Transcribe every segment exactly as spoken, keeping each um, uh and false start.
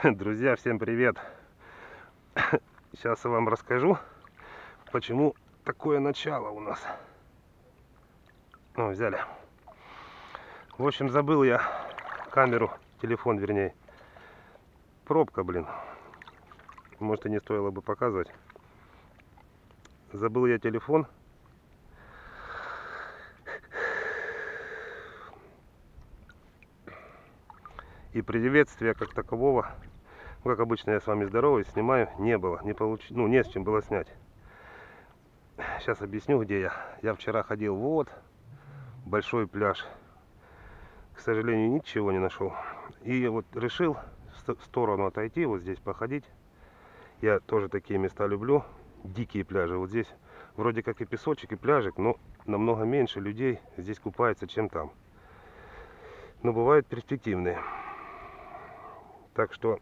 Друзья, всем привет! Сейчас я вам расскажу, почему такое начало у нас. Ну, взяли. В общем, забыл я камеру, телефон, вернее. Пробка, блин. Может, и не стоило бы показывать. Забыл я телефон. И приветствия как такового, как обычно я с вами здороваюсь, снимаю, не было. Не получ... Ну, не с чем было снять. Сейчас объясню, где я. Я вчера ходил вот, большой пляж. К сожалению, ничего не нашел. И вот решил в сторону отойти, вот здесь походить. Я тоже такие места люблю. Дикие пляжи. Вот здесь вроде как и песочек, и пляжик, но намного меньше людей здесь купается, чем там. Но бывают перспективные. Так что,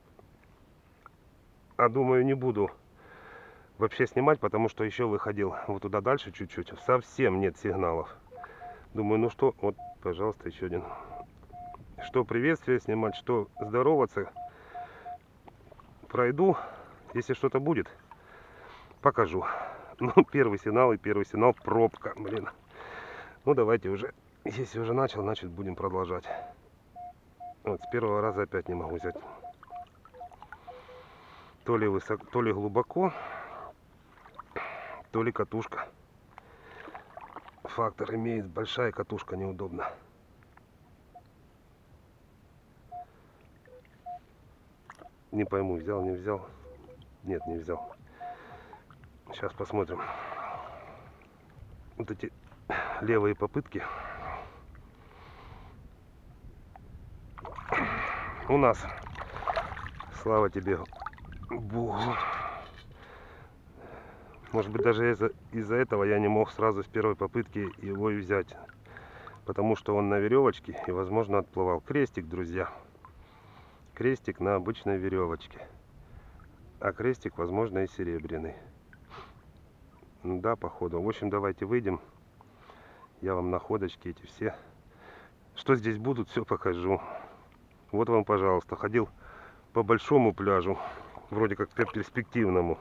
а думаю, не буду вообще снимать, потому что еще выходил вот туда дальше чуть-чуть. Совсем нет сигналов. Думаю, ну что, вот, пожалуйста, еще один. Что приветствие снимать, что здороваться. Пройду, если что-то будет, покажу. Ну, первый сигнал и первый сигнал пробка, блин. Ну, давайте уже, если уже начал, значит будем продолжать. Вот, с первого раза опять не могу взять. То ли высоко, то ли глубоко, то ли катушка. Фактор имеет, большая катушка неудобно. Не пойму, взял, не взял. Нет, не взял. Сейчас посмотрим. Вот эти левые попытки у нас. Слава тебе, Богу. Может быть, даже из-за из-за этого я не мог сразу с первой попытки его и взять. Потому что он на веревочке и, возможно, отплывал. Крестик, друзья. Крестик на обычной веревочке. А крестик, возможно, и серебряный. Да, походу. В общем, давайте выйдем. Я вам находочки эти все. Что здесь будут, все покажу. Вот вам, пожалуйста. Ходил по большому пляжу. Вроде как по перспективному.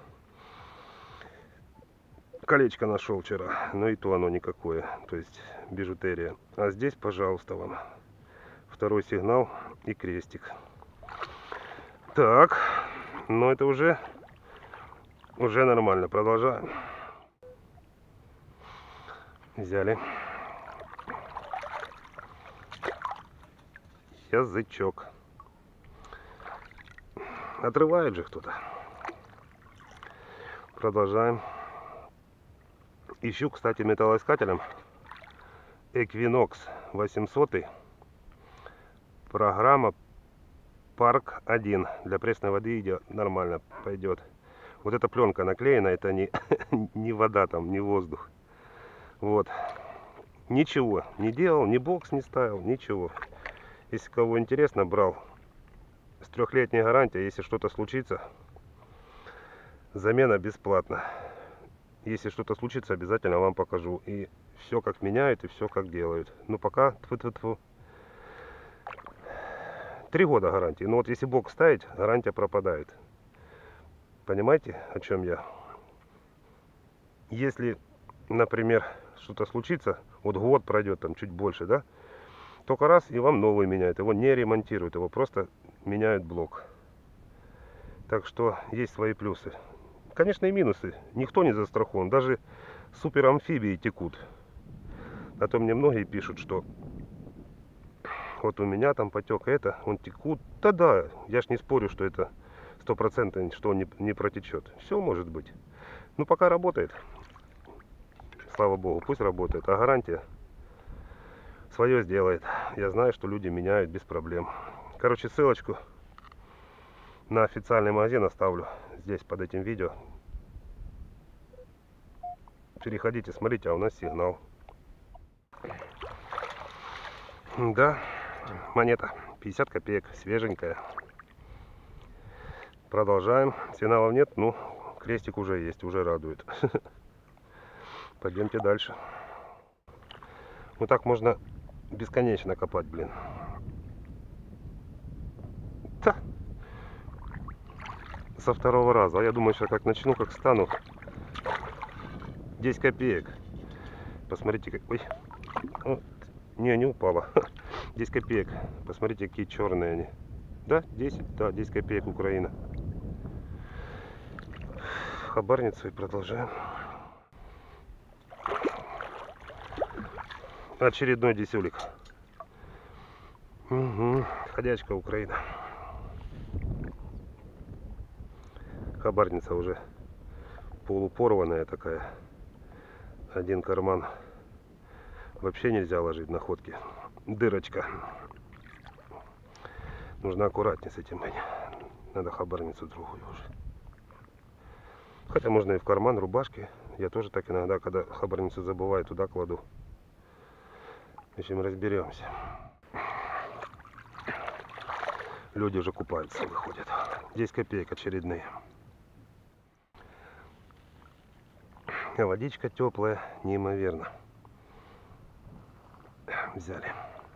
Колечко нашел вчера. Но и то оно никакое. То есть бижутерия. А здесь, пожалуйста, вам. Второй сигнал и крестик. Так. Но это уже... Уже нормально. Продолжаем. Взяли. Язычок. Отрывает же кто-то. Продолжаем. Ищу, кстати, металлоискателем Equinox восемьсот. Программа Парк один. Для пресной воды идет нормально, пойдет. Вот эта пленка наклеена, это не, не вода там, не воздух. Вот. Ничего не делал, ни бокс не ставил, ничего. Если кого интересно, брал с трехлетней гарантией. Если что-то случится, замена бесплатна. Если что-то случится, обязательно вам покажу. И все как меняют, и все как делают. Но пока тьфу-тьфу-тьфу. Три года гарантии. Но вот если бокс ставить, гарантия пропадает. Понимаете, о чем я? Если, например, что-то случится, вот год пройдет, там чуть больше, да, только раз и вам новый меняют, его не ремонтируют, его просто меняют блок. Так что есть свои плюсы. Конечно, и минусы. Никто не застрахован, даже супер амфибии текут. А то мне многие пишут, что вот у меня там потек это, он текут. Да-да, я ж не спорю, что это сто процентов, что он не, не протечет. Все может быть. Ну, пока работает. Слава богу, пусть работает. А гарантия свое сделает. Я знаю, что люди меняют без проблем. Короче, ссылочку на официальный магазин оставлю здесь под этим видео. Переходите, смотрите, а у нас сигнал. Да, монета пятьдесят копеек, свеженькая. Продолжаем. Сигналов нет, ну, крестик уже есть, уже радует. Пойдемте дальше. Вот так можно бесконечно копать, блин. Та. со второго раза. А я думаю, сейчас как начну, как стану. десять копеек. Посмотрите, как... Ой. О, не, не упала. десять копеек. Посмотрите, какие черные они. Да, десять? Да, десять копеек Украина. Хабарницу и продолжаем. Очередной десюлик. Угу. Ходячка Украина. Хабарница уже полупорванная такая. Один карман вообще нельзя ложить находки. Дырочка. Нужно аккуратнее с этим быть. Надо хабарницу другую уже. Хотя можно и в карман рубашки. Я тоже так иногда, когда хабарницу забываю, туда кладу. В общем, разберемся. Люди уже купаются, выходят. десять копеек очередные. Водичка теплая, неимоверно. Взяли.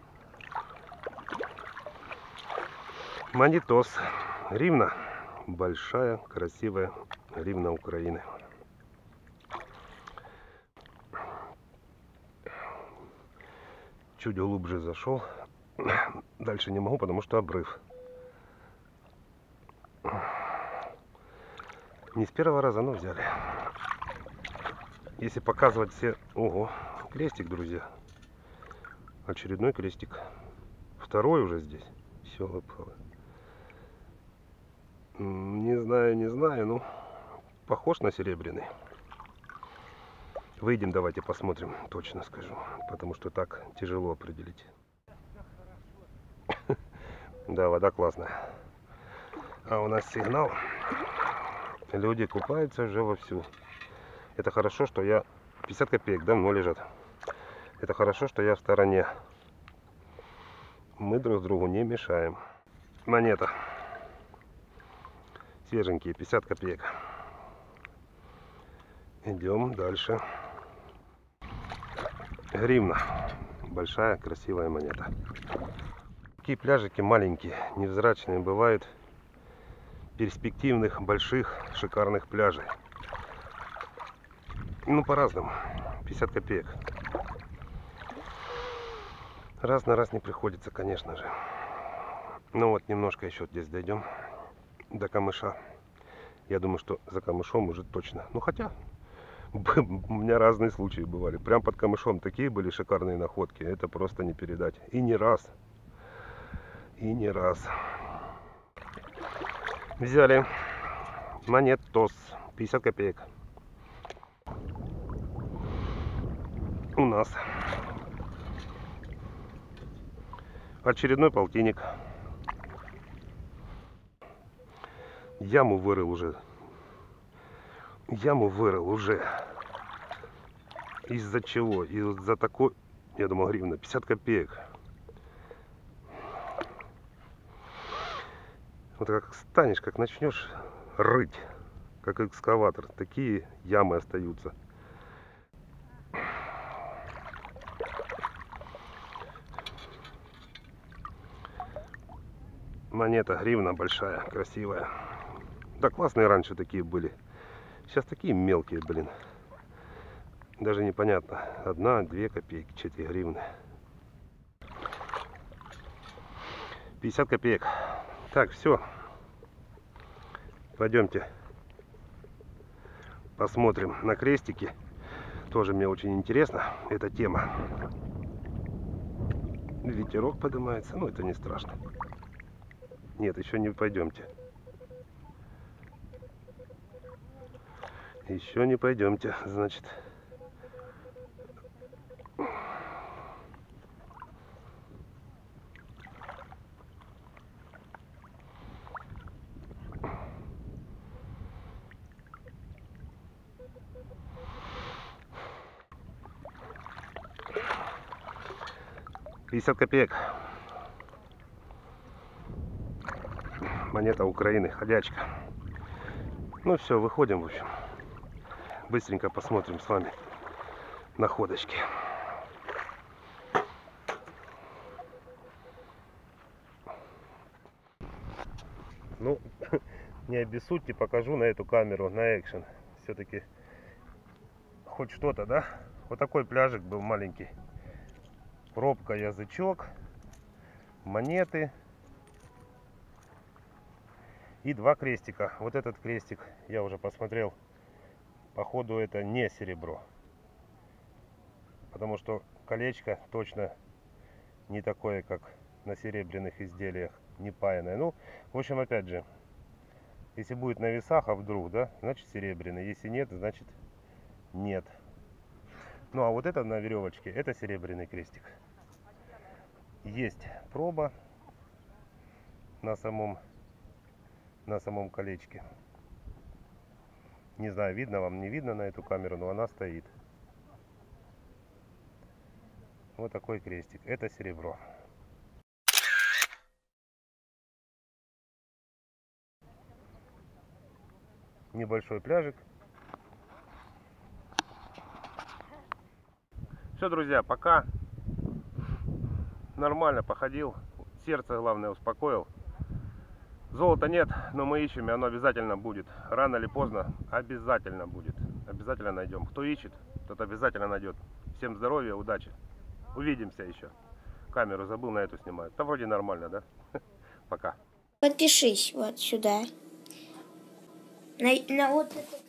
Монетос. Гривна. Большая, красивая гривна Украины. Чуть глубже зашел. Дальше не могу, потому что обрыв. Не с первого раза, но взяли. Если показывать все... Ого, крестик, друзья. Очередной крестик. Второй уже здесь. Все выпало. Не знаю, не знаю, ну похож на серебряный. Выйдем, давайте посмотрим, точно скажу, потому что так тяжело определить. Да, вода классная. А у нас сигнал. Люди купаются уже вовсю. Это хорошо, что я... пятьдесят копеек давно лежат. Это хорошо, что я в стороне. Мы друг другу не мешаем. Монета. Свеженькие, пятьдесят копеек. Идем дальше. Гривна. Большая, красивая монета. Такие пляжики маленькие, невзрачные, бывают перспективных, больших, шикарных пляжей. Ну, по-разному. пятьдесят копеек. Раз на раз не приходится, конечно же. Ну вот, немножко еще здесь дойдем. До камыша. Я думаю, что за камышом уже точно. Ну, хотя, у меня разные случаи бывали. Прям под камышом такие были шикарные находки. Это просто не передать. И не раз. И не раз. Взяли монетос. пятьдесят копеек. У нас очередной полтинник. Яму вырыл уже. Яму вырыл уже. Из-за чего? Из-за такой... Я думал, гривна. пятьдесят копеек. Вот как станешь, как начнешь рыть, как экскаватор, такие ямы остаются. Монета, гривна большая, красивая. Да, классные раньше такие были. Сейчас такие мелкие, блин. Даже непонятно. Одна, две копейки, четыре гривны. пятьдесят копеек. Так, все. Пойдемте посмотрим на крестики. Тоже мне очень интересна эта тема. Ветерок поднимается, но это не страшно. Нет, еще не пойдемте. Еще не пойдемте, значит. пятьдесят копеек. Монета Украины, ходячка. Ну все, выходим, в общем. Быстренько посмотрим с вами находочки. Ну, не обессудьте, покажу на эту камеру, на экшен. Все-таки хоть что-то, да? Вот такой пляжик был маленький. Пробка, язычок, монеты и два крестика. Вот этот крестик я уже посмотрел. Походу это не серебро. Потому что колечко точно не такое, как на серебряных изделиях, не паянное. Ну, в общем, опять же, если будет на весах, а вдруг, да, значит серебряный. Если нет, значит нет. Ну, а вот это на веревочке, это серебряный крестик. Есть проба на самом, на самом колечке. Не знаю, видно вам, не видно на эту камеру, но она стоит. Вот такой крестик. Это серебро. Небольшой пляжик. Все, друзья, пока. Нормально походил. Сердце, главное, успокоил. Золота нет, но мы ищем, и оно обязательно будет. Рано или поздно обязательно будет. Обязательно найдем. Кто ищет, тот обязательно найдет. Всем здоровья, удачи. Увидимся еще. Камеру забыл, на эту снимаю. Да вроде нормально, да? Пока. Подпишись вот сюда. На, на вот это.